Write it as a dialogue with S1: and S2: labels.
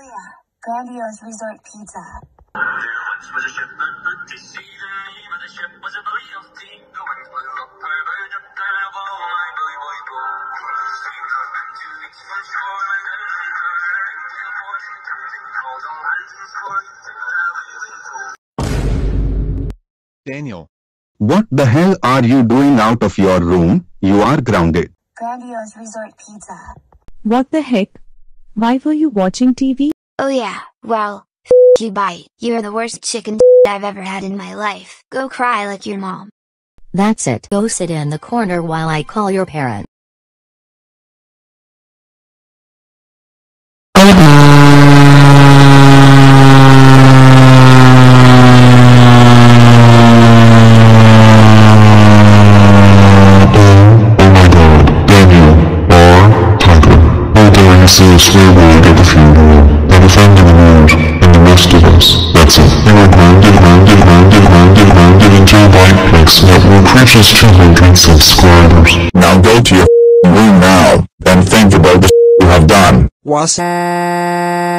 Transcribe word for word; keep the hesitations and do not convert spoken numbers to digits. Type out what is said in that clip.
S1: yeah, grandiose resort pizza.
S2: There once was a ship that put to sea. The name of the ship was a Billy of Tea. The winds blew up her bow, up there of all my boy, boy, boy. Sailed her men two weeks from shore, and then from her and whale port and captain called all hands and swore he'd take their whaling toll.
S3: Daniel. What the hell are you doing out of your room? You are grounded.
S1: Grandiose resort pizza.
S4: What the heck? Why were you watching T V?
S5: Oh yeah, well, f you bite. You're the worst chicken I've ever had in my life. Go cry like your mom.
S6: That's it. Go sit in the corner while I call your parent.
S7: Say a swear word at the funeral, and offending the Lord, and the rest of us. That's it. You are grounded, grounded, grounded, grounded, grounded into a bike next network reaches two hundred subscribers.
S3: Now go to your room now, and think about the you have done.
S8: What's